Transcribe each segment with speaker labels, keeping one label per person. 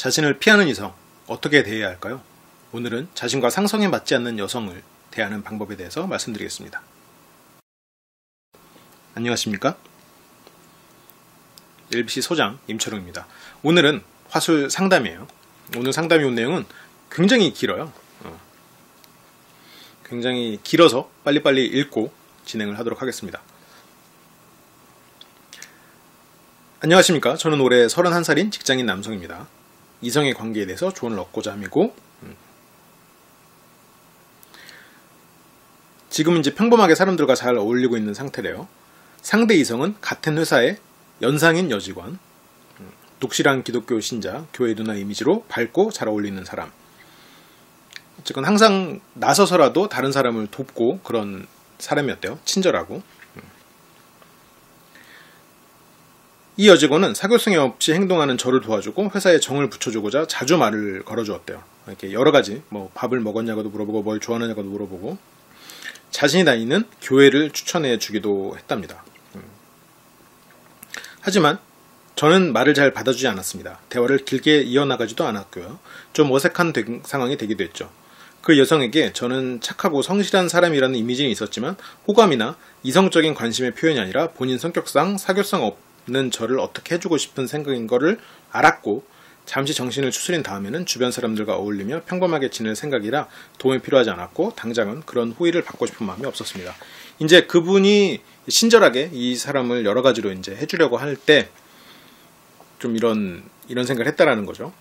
Speaker 1: 자신을 피하는 이성, 어떻게 대해야 할까요? 오늘은 자신과 상성에 맞지 않는 여성을 대하는 방법에 대해서 말씀드리겠습니다. 안녕하십니까? LBC 소장 임철웅입니다. 오늘은 화술 상담이에요. 오늘 상담이 온 내용은 굉장히 길어요. 굉장히 길어서 빨리빨리 읽고 진행을 하도록 하겠습니다. 안녕하십니까? 저는 올해 31살인 직장인 남성입니다. 이성의 관계에 대해서 조언을 얻고자 함이고, 지금은 이제 평범하게 사람들과 잘 어울리고 있는 상태래요. 상대 이성은 같은 회사의 연상인 여직원, 독실한 기독교 신자, 교회 누나 이미지로 밝고 잘 어울리는 사람. 어쨌건 항상 나서서라도 다른 사람을 돕고 그런 사람이었대요. 친절하고. 이 여직원은 사교성이 없이 행동하는 저를 도와주고 회사에 정을 붙여주고자 자주 말을 걸어주었대요. 이렇게 여러 가지, 밥을 먹었냐고도 물어보고 뭘 좋아하느냐고도 물어보고 자신이 다니는 교회를 추천해 주기도 했답니다. 하지만 저는 말을 잘 받아주지 않았습니다. 대화를 길게 이어나가지도 않았고요. 좀 어색한 상황이 되기도 했죠. 그 여성에게 저는 착하고 성실한 사람이라는 이미지는 있었지만 호감이나 이성적인 관심의 표현이 아니라 본인 성격상 사교성 없는 저를 어떻게 해주고 싶은 생각인 거를 알았고, 잠시 정신을 추스린 다음에는 주변 사람들과 어울리며 평범하게 지낼 생각이라 도움이 필요하지 않았고 당장은 그런 호의를 받고 싶은 마음이 없었습니다. 이제 그분이 친절하게 이 사람을 여러 가지로 이제 해주려고 할 때 좀 이런 생각을 했다라는 거죠.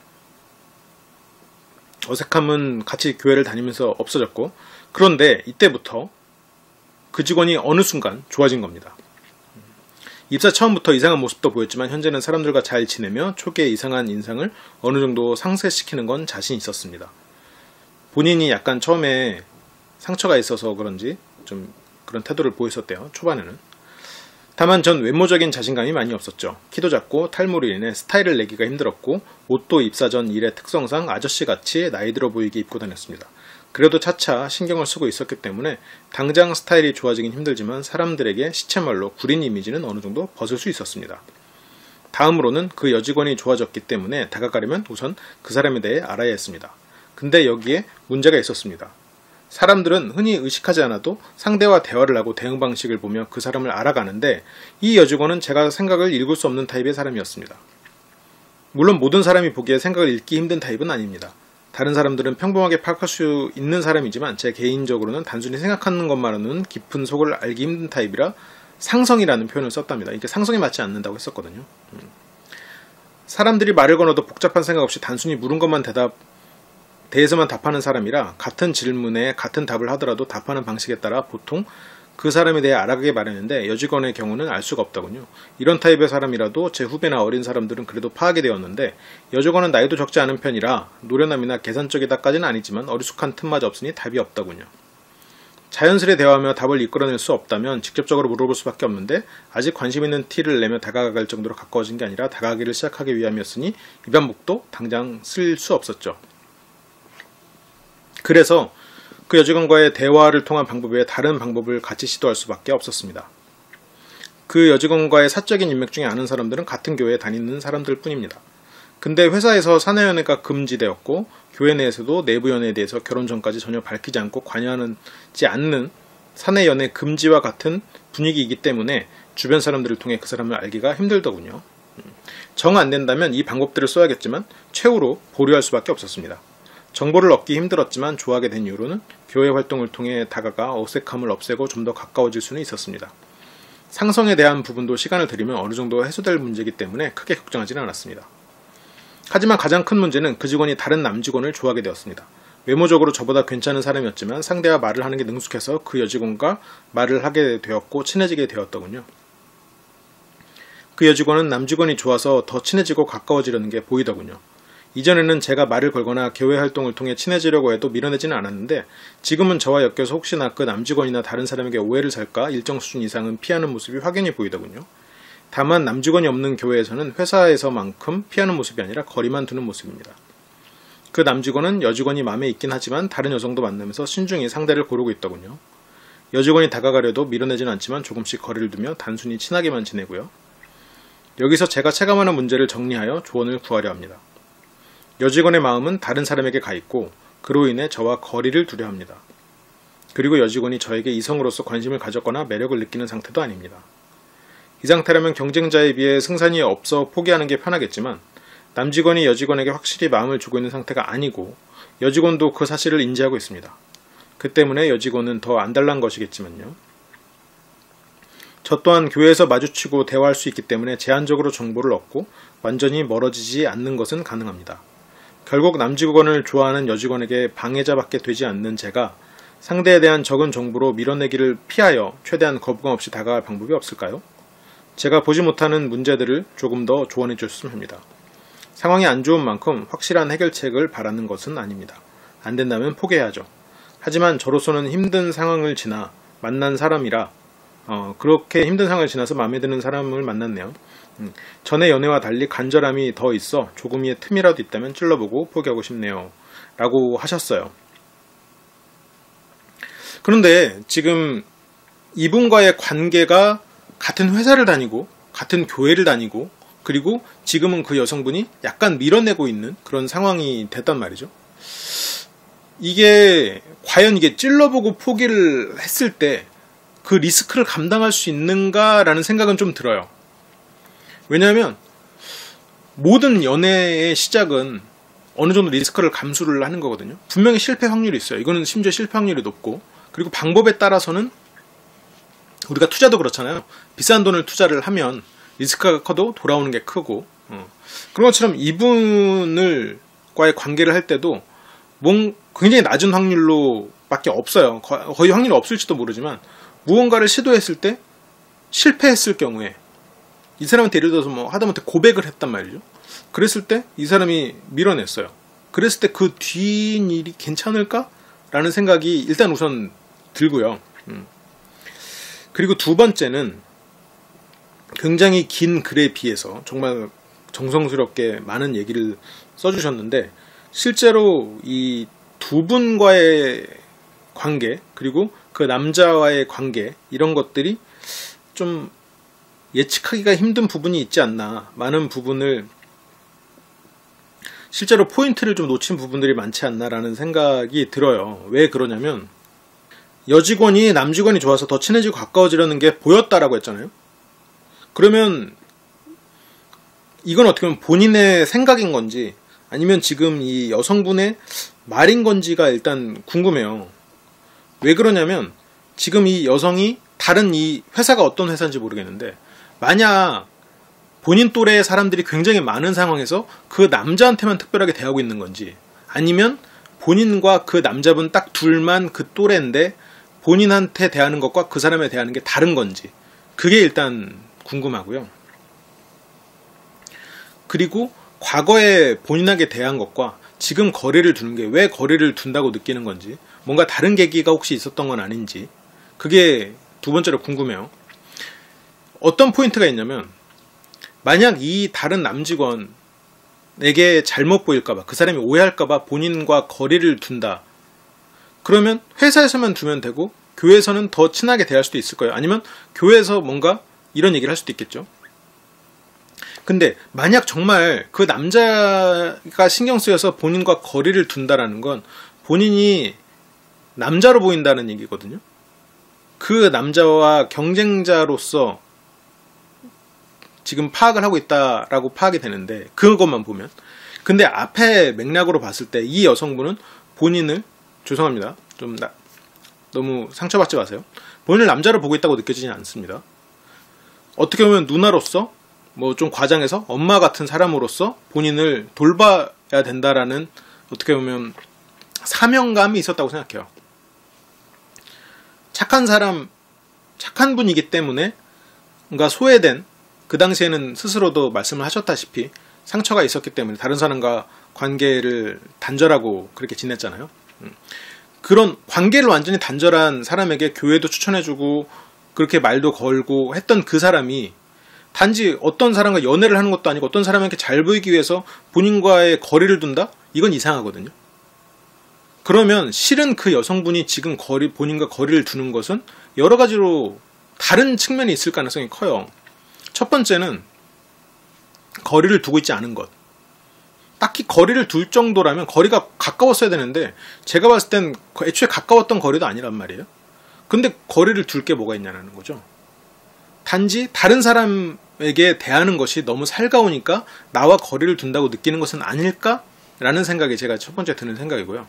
Speaker 1: 어색함은 같이 교회를 다니면서 없어졌고, 그런데 이때부터 그 직원이 어느 순간 좋아진 겁니다. 입사 처음부터 이상한 모습도 보였지만 현재는 사람들과 잘 지내며 초기의 이상한 인상을 어느 정도 상쇄시키는 건 자신 있었습니다. 본인이 약간 처음에 상처가 있어서 그런지 좀 그런 태도를 보였었대요. 초반에는. 다만 전 외모적인 자신감이 많이 없었죠. 키도 작고 탈모로 인해 스타일을 내기가 힘들었고 옷도 입사 전 일의 특성상 아저씨같이 나이 들어 보이게 입고 다녔습니다. 그래도 차차 신경을 쓰고 있었기 때문에 당장 스타일이 좋아지긴 힘들지만 사람들에게 시체말로 구린 이미지는 어느 정도 벗을 수 있었습니다. 다음으로는 그 여직원이 좋아졌기 때문에 다가가려면 우선 그 사람에 대해 알아야 했습니다. 근데 여기에 문제가 있었습니다. 사람들은 흔히 의식하지 않아도 상대와 대화를 하고 대응 방식을 보며 그 사람을 알아가는데 이 여직원은 제가 생각을 읽을 수 없는 타입의 사람이었습니다. 물론 모든 사람이 보기에 생각을 읽기 힘든 타입은 아닙니다. 다른 사람들은 평범하게 파악할 수 있는 사람이지만 제 개인적으로는 단순히 생각하는 것만으로는 깊은 속을 알기 힘든 타입이라 상성이라는 표현을 썼답니다. 이게 상성에 맞지 않는다고 했었거든요. 사람들이 말을 걸어도 복잡한 생각 없이 단순히 물은 것만 대해서만 답하는 사람이라 같은 질문에 같은 답을 하더라도 답하는 방식에 따라 보통 그 사람에 대해 알아가게 마련인데 여직원의 경우는 알 수가 없더군요. 이런 타입의 사람이라도 제 후배나 어린 사람들은 그래도 파악이 되었는데 여직원은 나이도 적지 않은 편이라 노련함이나 계산적이다까지는 아니지만 어리숙한 틈마저 없으니 답이 없더군요. 자연스레 대화하며 답을 이끌어낼 수 없다면 직접적으로 물어볼 수밖에 없는데 아직 관심 있는 티를 내며 다가갈 정도로 가까워진 게 아니라 다가가기를 시작하기 위함이었으니 이 방법도 당장 쓸 수 없었죠. 그래서 그 여직원과의 대화를 통한 방법 외에 다른 방법을 같이 시도할 수밖에 없었습니다. 그 여직원과의 사적인 인맥 중에 아는 사람들은 같은 교회에 다니는 사람들 뿐입니다. 근데 회사에서 사내연애가 금지되었고 교회 내에서도 내부연애에 대해서 결혼 전까지 전혀 밝히지 않고 관여하지 않는 사내연애 금지와 같은 분위기이기 때문에 주변 사람들을 통해 그 사람을 알기가 힘들더군요. 정 안 된다면 이 방법들을 써야겠지만 최후로 보류할 수밖에 없었습니다. 정보를 얻기 힘들었지만 좋아하게 된 이유로는 교회 활동을 통해 다가가 어색함을 없애고 좀 더 가까워질 수는 있었습니다. 상성에 대한 부분도 시간을 들이면 어느 정도 해소될 문제이기 때문에 크게 걱정하지는 않았습니다. 하지만 가장 큰 문제는 그 직원이 다른 남직원을 좋아하게 되었습니다. 외모적으로 저보다 괜찮은 사람이었지만 상대와 말을 하는 게 능숙해서 그 여직원과 말을 하게 되었고 친해지게 되었더군요. 그 여직원은 남직원이 좋아서 더 친해지고 가까워지려는 게 보이더군요. 이전에는 제가 말을 걸거나 교회 활동을 통해 친해지려고 해도 밀어내지는 않았는데 지금은 저와 엮여서 혹시나 그 남직원이나 다른 사람에게 오해를 살까 일정 수준 이상은 피하는 모습이 확연히 보이더군요. 다만 남직원이 없는 교회에서는 회사에서만큼 피하는 모습이 아니라 거리만 두는 모습입니다. 그 남직원은 여직원이 마음에 있긴 하지만 다른 여성도 만나면서 신중히 상대를 고르고 있더군요. 여직원이 다가가려도 밀어내지는 않지만 조금씩 거리를 두며 단순히 친하게만 지내고요. 여기서 제가 체감하는 문제를 정리하여 조언을 구하려 합니다. 여직원의 마음은 다른 사람에게 가 있고 그로 인해 저와 거리를 두려 합니다. 그리고 여직원이 저에게 이성으로서 관심을 가졌거나 매력을 느끼는 상태도 아닙니다. 이 상태라면 경쟁자에 비해 승산이 없어 포기하는 게 편하겠지만 남직원이 여직원에게 확실히 마음을 주고 있는 상태가 아니고 여직원도 그 사실을 인지하고 있습니다. 그 때문에 여직원은 더 안달난 것이겠지만요. 저 또한 교회에서 마주치고 대화할 수 있기 때문에 제한적으로 정보를 얻고 완전히 멀어지지 않는 것은 가능합니다. 결국 남직원을 좋아하는 여직원에게 방해자밖에 되지 않는 제가 상대에 대한 적은 정보로 밀어내기를 피하여 최대한 거부감 없이 다가갈 방법이 없을까요? 제가 보지 못하는 문제들을 조금 더 조언해 주셨으면 합니다. 상황이 안 좋은 만큼 확실한 해결책을 바라는 것은 아닙니다. 안 된다면 포기해야죠. 하지만 저로서는 힘든 상황을 지나 만난 사람이라 그렇게 힘든 상황을 지나서 마음에 드는 사람을 만났네요. 전의 연애와 달리 간절함이 더 있어 조금의 틈이라도 있다면 찔러보고 포기하고 싶네요. 라고 하셨어요. 그런데 지금 이분과의 관계가 같은 회사를 다니고 같은 교회를 다니고 그리고 지금은 그 여성분이 약간 밀어내고 있는 그런 상황이 됐단 말이죠. 이게 과연 이게 찔러보고 포기를 했을 때 그 리스크를 감당할 수 있는가라는 생각은 좀 들어요. 왜냐하면 모든 연애의 시작은 어느 정도 리스크를 감수를 하는 거거든요. 분명히 실패 확률이 있어요. 이거는 심지어 실패 확률이 높고 그리고 방법에 따라서는 우리가 투자도 그렇잖아요. 비싼 돈을 투자를 하면 리스크가 커도 돌아오는 게 크고 그런 것처럼 이분과의 관계를 할 때도 굉장히 낮은 확률로 밖에 없어요. 거의 확률이 없을지도 모르지만 무언가를 시도했을 때 실패했을 경우에 이 사람한테 예를 들어서 하다못해 고백을 했단 말이죠. 그랬을 때 이 사람이 밀어냈어요. 그랬을 때 그 뒷일이 괜찮을까? 라는 생각이 일단 우선 들고요. 그리고 두 번째는 굉장히 긴 글에 비해서 정말 정성스럽게 많은 얘기를 써주셨는데 실제로 이 두 분과의 관계 그리고 그 남자와의 관계 이런 것들이 좀 예측하기가 힘든 부분이 있지 않나 많은 부분을 실제로 포인트를 좀 놓친 부분들이 많지 않나라는 생각이 들어요. 왜 그러냐면 여직원이 남직원이 좋아서 더 친해지고 가까워지려는 게 보였다라고 했잖아요. 그러면 이건 어떻게 보면 본인의 생각인 건지 아니면 지금 이 여성분의 말인 건지가 일단 궁금해요. 왜 그러냐면 지금 이 여성이 다른 이 회사가 어떤 회사인지 모르겠는데 만약 본인 또래의 사람들이 굉장히 많은 상황에서 그 남자한테만 특별하게 대하고 있는 건지 아니면 본인과 그 남자분 딱 둘만 그 또래인데 본인한테 대하는 것과 그 사람에 대하는 게 다른 건지 그게 일단 궁금하고요. 그리고 과거에 본인에게 대한 것과 지금 거리를 두는 게 왜 거리를 둔다고 느끼는 건지 뭔가 다른 계기가 혹시 있었던 건 아닌지 그게 두 번째로 궁금해요. 어떤 포인트가 있냐면 만약 이 다른 남직원에게 잘못 보일까봐 그 사람이 오해할까봐 본인과 거리를 둔다. 그러면 회사에서만 두면 되고 교회에서는 더 친하게 대할 수도 있을 거예요. 아니면 교회에서 뭔가 이런 얘기를 할 수도 있겠죠. 근데 만약 정말 그 남자가 신경 쓰여서 본인과 거리를 둔다라는 건 본인이 남자로 보인다는 얘기거든요. 그 남자와 경쟁자로서 지금 파악을 하고 있다라고 파악이 되는데 그것만 보면 근데 앞에 맥락으로 봤을 때 이 여성분은 본인을 죄송합니다. 좀 너무 상처받지 마세요. 본인을 남자로 보고 있다고 느껴지지 않습니다. 어떻게 보면 누나로서 좀 과장해서 엄마 같은 사람으로서 본인을 돌봐야 된다라는 어떻게 보면 사명감이 있었다고 생각해요. 착한 사람, 착한 분이기 때문에 뭔가 소외된 그 당시에는 스스로도 말씀을 하셨다시피 상처가 있었기 때문에 다른 사람과 관계를 단절하고 그렇게 지냈잖아요. 그런 관계를 완전히 단절한 사람에게 교회도 추천해주고 그렇게 말도 걸고 했던 그 사람이 단지 어떤 사람과 연애를 하는 것도 아니고 어떤 사람에게 잘 보이기 위해서 본인과의 거리를 둔다? 이건 이상하거든요. 그러면 실은 그 여성분이 지금 본인과 거리를 두는 것은 여러 가지로 다른 측면이 있을 가능성이 커요. 첫 번째는 거리를 두고 있지 않은 것. 딱히 거리를 둘 정도라면 거리가 가까웠어야 되는데 제가 봤을 땐 애초에 가까웠던 거리도 아니란 말이에요. 근데 거리를 둘 게 뭐가 있냐는 거죠. 단지 다른 사람에게 대하는 것이 너무 살가우니까 나와 거리를 둔다고 느끼는 것은 아닐까라는 생각이 제가 첫 번째 드는 생각이고요.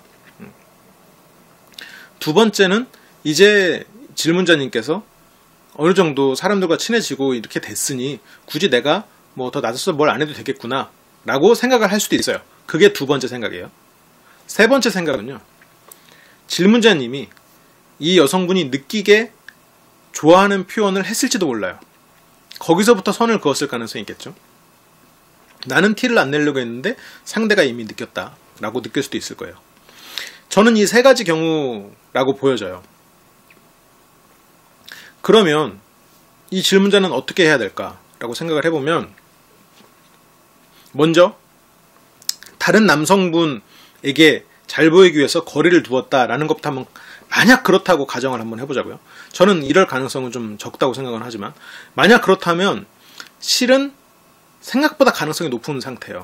Speaker 1: 두 번째는 이제 질문자님께서 어느 정도 사람들과 친해지고 이렇게 됐으니 굳이 내가 뭐 더 놔둬서 뭘 안 해도 되겠구나 라고 생각을 할 수도 있어요. 그게 두 번째 생각이에요. 세 번째 생각은요. 질문자님이 이 여성분이 느끼게 좋아하는 표현을 했을지도 몰라요. 거기서부터 선을 그었을 가능성이 있겠죠. 나는 티를 안 내려고 했는데 상대가 이미 느꼈다 라고 느낄 수도 있을 거예요. 저는 이 세 가지 경우라고 보여져요. 그러면 이 질문자는 어떻게 해야 될까라고 생각을 해보면 먼저 다른 남성분에게 잘 보이기 위해서 거리를 두었다라는 것부터 한번 만약 그렇다고 가정을 한번 해보자고요. 저는 이럴 가능성은 좀 적다고 생각은 하지만 만약 그렇다면 실은 생각보다 가능성이 높은 상태예요.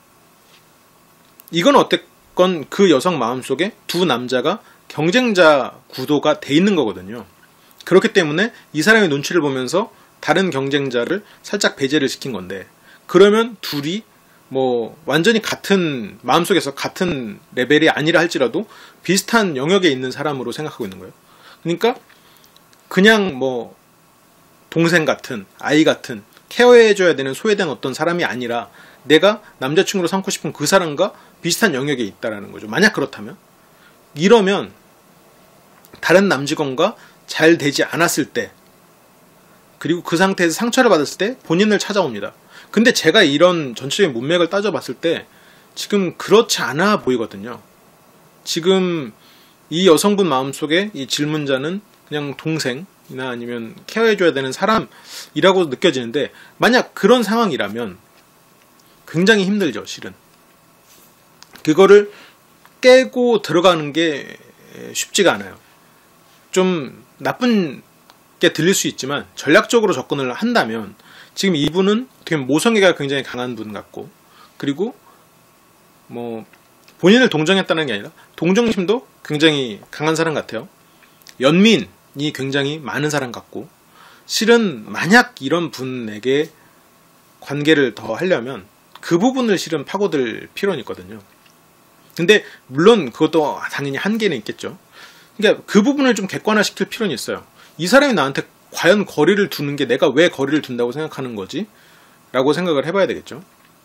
Speaker 1: 이건 어쨌건 그 여성 마음속에 두 남자가 경쟁자 구도가 돼 있는 거거든요. 그렇기 때문에 이 사람의 눈치를 보면서 다른 경쟁자를 살짝 배제를 시킨 건데 그러면 둘이 뭐 완전히 같은 마음속에서 같은 레벨이 아니라 할지라도 비슷한 영역에 있는 사람으로 생각하고 있는 거예요. 그러니까 그냥 뭐 동생 같은 아이 같은 케어해줘야 되는 소외된 어떤 사람이 아니라 내가 남자친구로 삼고 싶은 그 사람과 비슷한 영역에 있다라는 거죠. 만약 그렇다면 이러면 다른 남직원과 잘 되지 않았을 때 그리고 그 상태에서 상처를 받았을 때 본인을 찾아옵니다. 근데 제가 이런 전체적인 문맥을 따져봤을 때 지금 그렇지 않아 보이거든요. 지금 이 여성분 마음속에 이 질문자는 그냥 동생이나 아니면 케어해줘야 되는 사람이라고 느껴지는데 만약 그런 상황이라면 굉장히 힘들죠, 실은. 그거를 깨고 들어가는 게 쉽지가 않아요. 좀 나쁜 게 들릴 수 있지만 전략적으로 접근을 한다면 지금 이분은 어떻게 보면 모성애가 굉장히 강한 분 같고 그리고 뭐 본인을 동정했다는 게 아니라 동정심도 굉장히 강한 사람 같아요. 연민이 굉장히 많은 사람 같고 실은 만약 이런 분에게 관계를 더 하려면 그 부분을 실은 파고들 필요는 있거든요. 근데 물론 그것도 당연히 한계는 있겠죠. 그러니까 그 부분을 좀 객관화시킬 필요는 있어요. 이 사람이 나한테 과연 거리를 두는 게 내가 왜 거리를 둔다고 생각하는 거지? 라고 생각을 해봐야 되겠죠.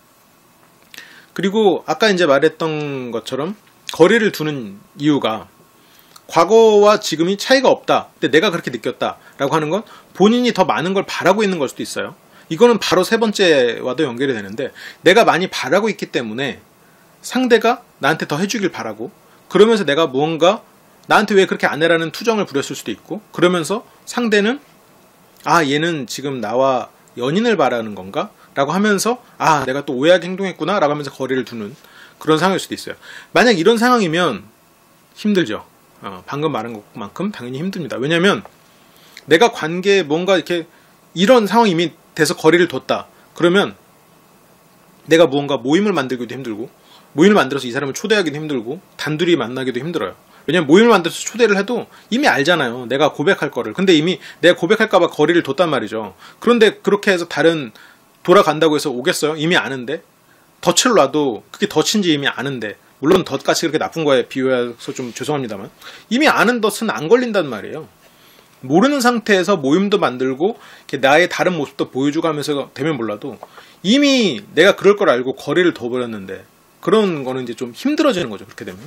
Speaker 1: 그리고 아까 이제 말했던 것처럼 거리를 두는 이유가 과거와 지금이 차이가 없다. 근데 내가 그렇게 느꼈다. 라고 하는 건 본인이 더 많은 걸 바라고 있는 걸 수도 있어요. 이거는 바로 세 번째와도 연결이 되는데 내가 많이 바라고 있기 때문에 상대가 나한테 더 해주길 바라고 그러면서 내가 무언가 나한테 왜 그렇게 안 해라는 투정을 부렸을 수도 있고 그러면서 상대는 아 얘는 지금 나와 연인을 바라는 건가? 라고 하면서 아 내가 또 오해하게 행동했구나 라고 하면서 거리를 두는 그런 상황일 수도 있어요. 만약 이런 상황이면 힘들죠. 방금 말한 것만큼 당연히 힘듭니다. 왜냐면 내가 관계에 뭔가 이렇게 이런 상황이 이미 돼서 거리를 뒀다. 그러면 내가 무언가 모임을 만들기도 힘들고 모임을 만들어서 이 사람을 초대하기도 힘들고 단둘이 만나기도 힘들어요. 왜냐면 모임을 만들어서 초대를 해도 이미 알잖아요. 내가 고백할 거를. 근데 이미 내가 고백할까봐 거리를 뒀단 말이죠. 그런데 그렇게 해서 다른 돌아간다고 해서 오겠어요? 이미 아는데. 덫을 놔도 그게 덫인지 이미 아는데. 물론 덫같이 그렇게 나쁜 거에 비유해서 좀 죄송합니다만 이미 아는 덫은 안 걸린단 말이에요. 모르는 상태에서 모임도 만들고 이렇게 나의 다른 모습도 보여주고 하면서 되면 몰라도 이미 내가 그럴 걸 알고 거리를 둬버렸는데 그런 거는 이제 좀 힘들어지는 거죠. 그렇게 되면.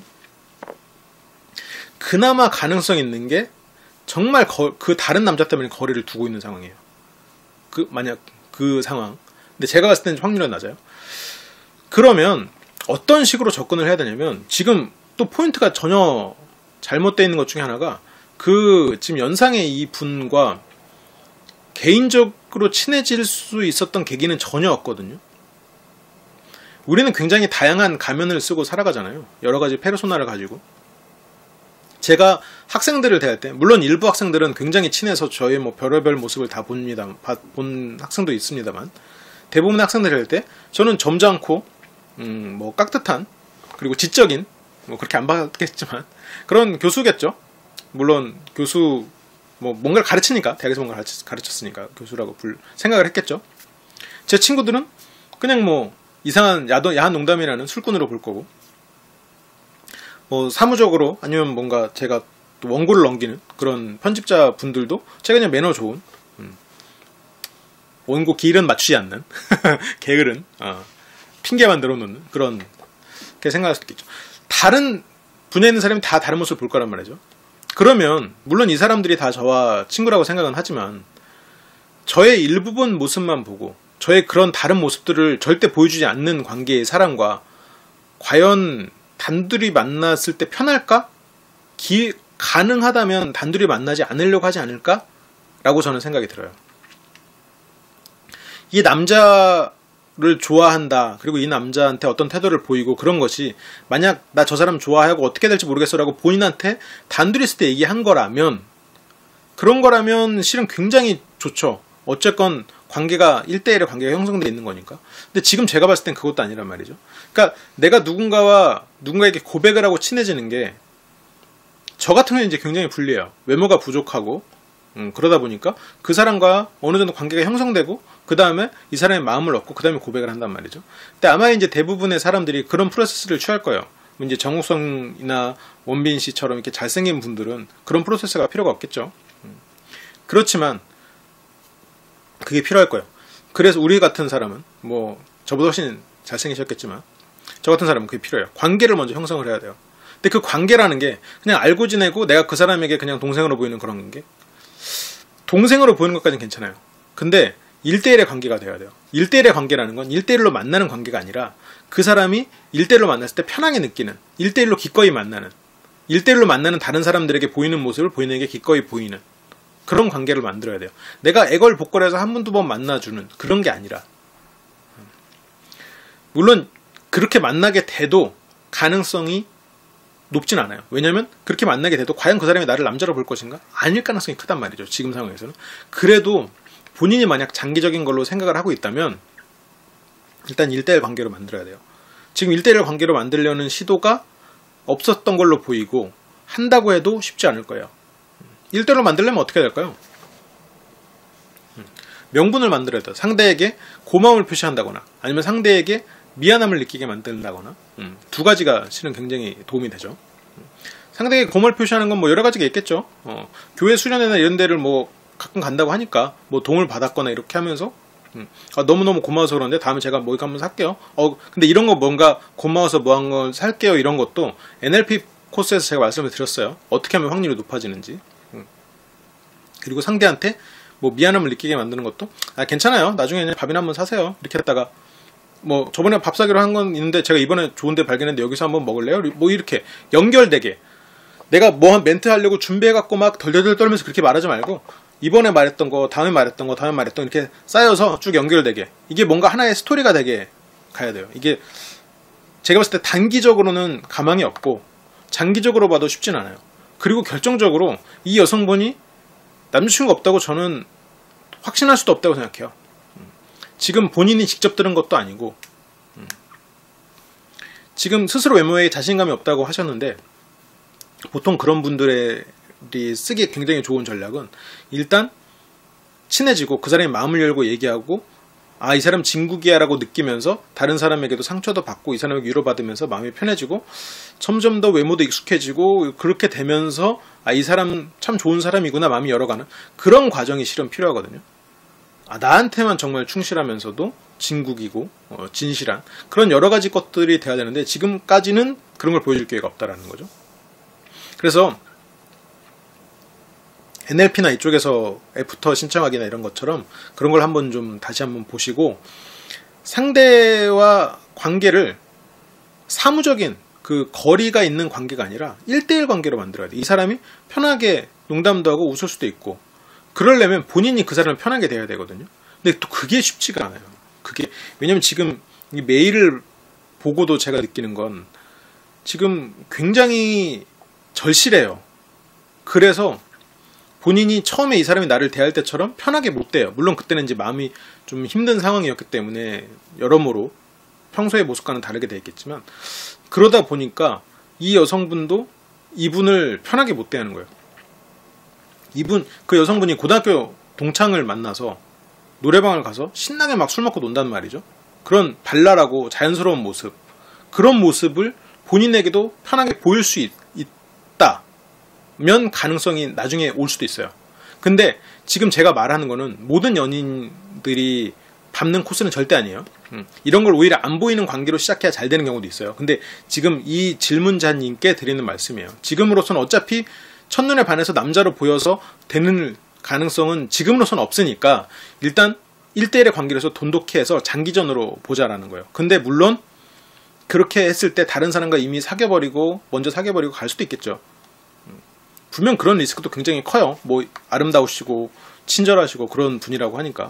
Speaker 1: 그나마 가능성 있는 게 정말 그 다른 남자 때문에 거리를 두고 있는 상황이에요. 만약 그 상황. 근데 제가 봤을 때는 확률은 낮아요. 그러면 어떤 식으로 접근을 해야 되냐면 지금 또 포인트가 전혀 잘못되어 있는 것 중에 하나가 지금 연상의 이 분과 개인적으로 친해질 수 있었던 계기는 전혀 없거든요. 우리는 굉장히 다양한 가면을 쓰고 살아가잖아요. 여러 가지 페르소나를 가지고. 제가 학생들을 대할 때, 물론 일부 학생들은 굉장히 친해서 저의 뭐 별의별 모습을 다 본 학생도 있습니다만, 대부분의 학생들을 할 때, 저는 점잖고, 뭐 깍듯한, 그리고 지적인, 뭐 그렇게 안 받겠지만 그런 교수겠죠. 물론 교수, 뭐 뭔가를 가르치니까, 대학에서 뭔가를 가르쳤으니까 교수라고 생각을 했겠죠. 제 친구들은 그냥 뭐 이상한 야한 농담이라는 술꾼으로 볼 거고, 뭐 사무적으로 아니면 뭔가 제가 또 원고를 넘기는 그런 편집자 분들도 제가 그냥 매너 좋은, 원고 길은 맞추지 않는 게으른, 핑계만 늘어놓는 그런 게 생각할 수 있겠죠. 다른 분야에 있는 사람이 다 다른 모습을 볼 거란 말이죠. 그러면 물론 이 사람들이 다 저와 친구라고 생각은 하지만 저의 일부분 모습만 보고 저의 그런 다른 모습들을 절대 보여주지 않는 관계의 사람과 과연 단둘이 만났을 때 편할까? 가능하다면 단둘이 만나지 않으려고 하지 않을까? 라고 저는 생각이 들어요. 이 남자를 좋아한다, 그리고 이 남자한테 어떤 태도를 보이고 그런 것이 만약 나 저 사람 좋아하고 어떻게 될지 모르겠어 라고 본인한테 단둘이 있을 때 얘기한 거라면, 그런 거라면 실은 굉장히 좋죠. 어쨌건 관계가 1대1의 관계가 형성되어 있는 거니까. 근데 지금 제가 봤을 땐 그것도 아니란 말이죠. 그러니까 내가 누군가에게 고백을 하고 친해지는 게 저 같은 경우는 이제 굉장히 불리해요. 외모가 부족하고 그러다 보니까 그 사람과 어느 정도 관계가 형성되고 그 다음에 이 사람의 마음을 얻고 그 다음에 고백을 한단 말이죠. 근데 아마 이제 대부분의 사람들이 그런 프로세스를 취할 거예요. 이제 정우성이나 원빈 씨처럼 이렇게 잘생긴 분들은 그런 프로세스가 필요가 없겠죠. 그렇지만 그게 필요할 거예요. 그래서 우리 같은 사람은, 뭐 저보다 훨씬 잘생기셨겠지만 저 같은 사람은 그게 필요해요. 관계를 먼저 형성을 해야 돼요. 근데 그 관계라는 게 그냥 알고 지내고 내가 그 사람에게 그냥 동생으로 보이는 그런 관계, 동생으로 보이는 것까지는 괜찮아요. 근데 1대1의 관계가 돼야 돼요. 1대1의 관계라는 건 1대1로 만나는 관계가 아니라 그 사람이 1대1로 만났을 때 편하게 느끼는, 1대1로 기꺼이 만나는, 1대1로 만나는 다른 사람들에게 보이는 모습을 본인에게 기꺼이 보이는 그런 관계를 만들어야 돼요. 내가 애걸복걸해서 한 번, 두 번 만나주는 그런 게 아니라, 물론 그렇게 만나게 돼도 가능성이 높진 않아요. 왜냐면 그렇게 만나게 돼도 과연 그 사람이 나를 남자로 볼 것인가? 아닐 가능성이 크단 말이죠. 지금 상황에서는. 그래도 본인이 만약 장기적인 걸로 생각을 하고 있다면 일단 1대1 관계로 만들어야 돼요. 지금 1대1 관계로 만들려는 시도가 없었던 걸로 보이고 한다고 해도 쉽지 않을 거예요. 1대1로 만들려면 어떻게 해야 될까요? 명분을 만들어야 돼요. 상대에게 고마움을 표시한다거나 아니면 상대에게 미안함을 느끼게 만든다거나, 두 가지가 실은 굉장히 도움이 되죠. 상대에게 고마움을 표시하는 건 뭐 여러 가지가 있겠죠. 교회 수련회나 이런 데를 뭐 가끔 간다고 하니까 뭐 도움을 받았거나 이렇게 하면서 너무너무 고마워서 그런데 다음에 제가 뭐 이거 한번 살게요. 근데 이런 거 뭔가 고마워서 뭐 한 걸 살게요, 이런 것도 NLP 코스에서 제가 말씀을 드렸어요. 어떻게 하면 확률이 높아지는지. 그리고 상대한테 뭐 미안함을 느끼게 만드는 것도, 괜찮아요, 나중에 밥이나 한번 사세요, 이렇게 했다가 뭐 저번에 밥 사기로 한 건 있는데 제가 이번에 좋은데 발견했는데 여기서 한번 먹을래요? 뭐 이렇게 연결되게, 내가 뭐 한 멘트 하려고 준비해갖고 막 덜덜덜 떨면서 그렇게 말하지 말고 이번에 말했던 거, 다음에 말했던 거, 다음에 말했던 거 이렇게 쌓여서 쭉 연결되게, 이게 뭔가 하나의 스토리가 되게 가야 돼요. 이게 제가 봤을 때 단기적으로는 가망이 없고 장기적으로 봐도 쉽진 않아요. 그리고 결정적으로 이 여성분이 남자친구가 없다고 저는 확신할 수도 없다고 생각해요. 지금 본인이 직접 들은 것도 아니고, 지금 스스로 외모에 자신감이 없다고 하셨는데, 보통 그런 분들이 쓰기 굉장히 좋은 전략은 일단 친해지고 그 사람이 마음을 열고 얘기하고, 이 사람 진국이야 라고 느끼면서 다른 사람에게도 상처도 받고 이 사람에게 위로받으면서 마음이 편해지고 점점 더 외모도 익숙해지고, 그렇게 되면서 이 사람 참 좋은 사람이구나 마음이 열어가는 그런 과정이 실은 필요하거든요. 나한테만 정말 충실하면서도 진국이고 진실한 그런 여러 가지 것들이 돼야 되는데 지금까지는 그런 걸 보여줄 기회가 없다라는 거죠. 그래서 NLP나 이쪽에서 애프터 신청하기나 이런 것처럼 그런 걸 한번 좀 다시 한번 보시고, 상대와 관계를 사무적인 그 거리가 있는 관계가 아니라 1대1 관계로 만들어야 돼. 이 사람이 편하게 농담도 하고 웃을 수도 있고, 그러려면 본인이 그 사람을 편하게 대해야 되거든요. 근데 또 그게 쉽지가 않아요. 왜냐면 지금 이 메일을 보고도 제가 느끼는 건 지금 굉장히 절실해요. 그래서 본인이 처음에 이 사람이 나를 대할 때처럼 편하게 못 대요. 물론 그때는 이제 마음이 좀 힘든 상황이었기 때문에 여러모로 평소의 모습과는 다르게 돼 있겠지만, 그러다 보니까 이 여성분도 이분을 편하게 못 대하는 거예요. 그 여성분이 고등학교 동창을 만나서 노래방을 가서 신나게 막 술 먹고 논단 말이죠. 그런 발랄하고 자연스러운 모습, 그런 모습을 본인에게도 편하게 보일 수 있다면 가능성이 나중에 올 수도 있어요. 근데 지금 제가 말하는 거는 모든 연인들이 밟는 코스는 절대 아니에요. 이런 걸 오히려 안 보이는 관계로 시작해야 잘 되는 경우도 있어요. 근데 지금 이 질문자님께 드리는 말씀이에요. 지금으로서는 어차피 첫눈에 반해서 남자로 보여서 되는 가능성은 지금으로서는 없으니까 일단 1대1의 관계로 해서 돈독히 해서 장기전으로 보자라는 거예요. 근데 물론 그렇게 했을 때 다른 사람과 이미 먼저 사귀어버리고 갈 수도 있겠죠. 분명 그런 리스크도 굉장히 커요. 뭐 아름다우시고 친절하시고 그런 분이라고 하니까.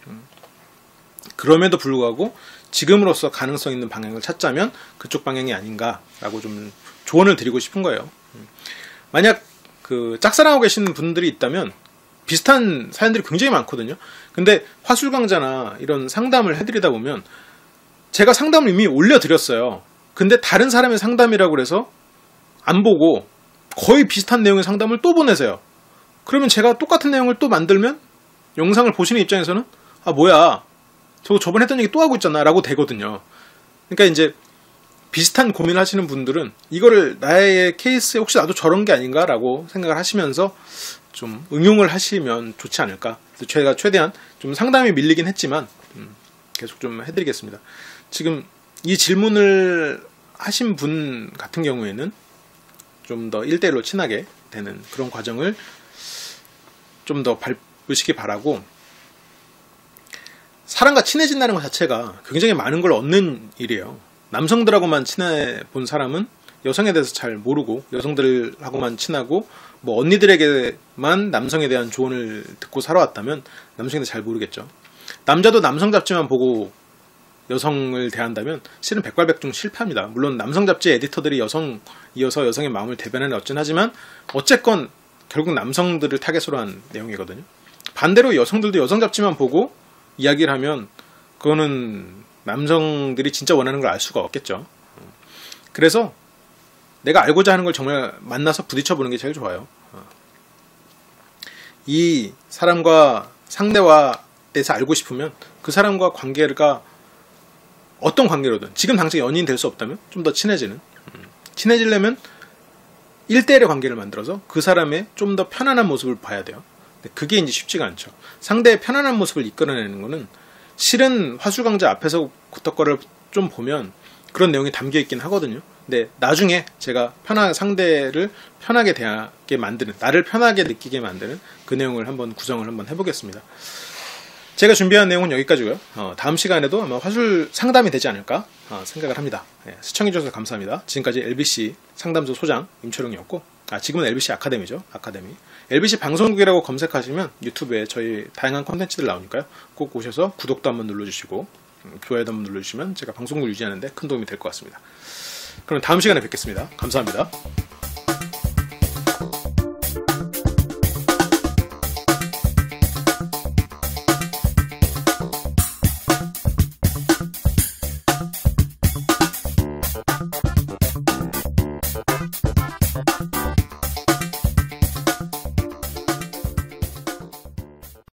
Speaker 1: 그럼에도 불구하고 지금으로서 가능성 있는 방향을 찾자면 그쪽 방향이 아닌가라고 좀 조언을 드리고 싶은 거예요. 만약 그 짝사랑하고 계시는 분들이 있다면 비슷한 사연들이 굉장히 많거든요. 근데 화술강좌나 이런 상담을 해드리다 보면 제가 상담을 이미 올려드렸어요. 근데 다른 사람의 상담이라고 그래서 안 보고 거의 비슷한 내용의 상담을 또 보내세요. 그러면 제가 똑같은 내용을 또 만들면 영상을 보시는 입장에서는 아 뭐야 저거 저번에 했던 얘기 또 하고 있잖아 라고 되거든요. 그러니까 이제 비슷한 고민을 하시는 분들은 이거를 나의 케이스에 혹시 나도 저런 게 아닌가 라고 생각을 하시면서 좀 응용을 하시면 좋지 않을까. 제가 최대한 좀 상담이 밀리긴 했지만 계속 좀 해드리겠습니다. 지금 이 질문을 하신 분 같은 경우에는 좀 더 1대1로 친하게 되는 그런 과정을 좀 더 밟으시기 바라고, 사람과 친해진다는 것 자체가 굉장히 많은 걸 얻는 일이에요. 남성들하고만 친해 본 사람은 여성에 대해서 잘 모르고, 여성들하고만 친하고 뭐 언니들에게만 남성에 대한 조언을 듣고 살아왔다면 남성에 대해서 잘 모르겠죠. 남자도 남성 잡지만 보고 여성을 대한다면 실은 백발백중 실패합니다. 물론 남성 잡지 에디터들이 이어서 여성의 마음을 대변하는 어쨌든 하지만 어쨌건 결국 남성들을 타겟으로 한 내용이거든요. 반대로 여성들도 여성 잡지만 보고 이야기를 하면 그거는 남성들이 진짜 원하는 걸 알 수가 없겠죠. 그래서 내가 알고자 하는 걸 정말 만나서 부딪혀보는 게 제일 좋아요. 이 사람과 상대와 대해서 알고 싶으면 그 사람과 관계가 어떤 관계로든, 지금 당장 연인 될 수 없다면 좀 더 친해지려면 1대1의 관계를 만들어서 그 사람의 좀 더 편안한 모습을 봐야 돼요. 근데 그게 이제 쉽지가 않죠. 상대의 편안한 모습을 이끌어내는 거는 실은 화술강좌 앞에서 구턱거를 좀 보면 그런 내용이 담겨 있긴 하거든요. 근데 나중에 제가 상대를 편하게 대하게 만드는, 나를 편하게 느끼게 만드는 그 내용을 구성을 한번 해보겠습니다. 제가 준비한 내용은 여기까지고요. 다음 시간에도 아마 화술 상담이 되지 않을까 생각을 합니다. 시청해주셔서 감사합니다. 지금까지 LBC 상담소 소장 임철웅이었고, 지금은 LBC 아카데미죠. 아카데미. LBC 방송국이라고 검색하시면 유튜브에 저희 다양한 콘텐츠들 나오니까요. 꼭 오셔서 구독도 한번 눌러주시고 좋아요도 한번 눌러주시면 제가 방송국을 유지하는데 큰 도움이 될 것 같습니다. 그럼 다음 시간에 뵙겠습니다. 감사합니다.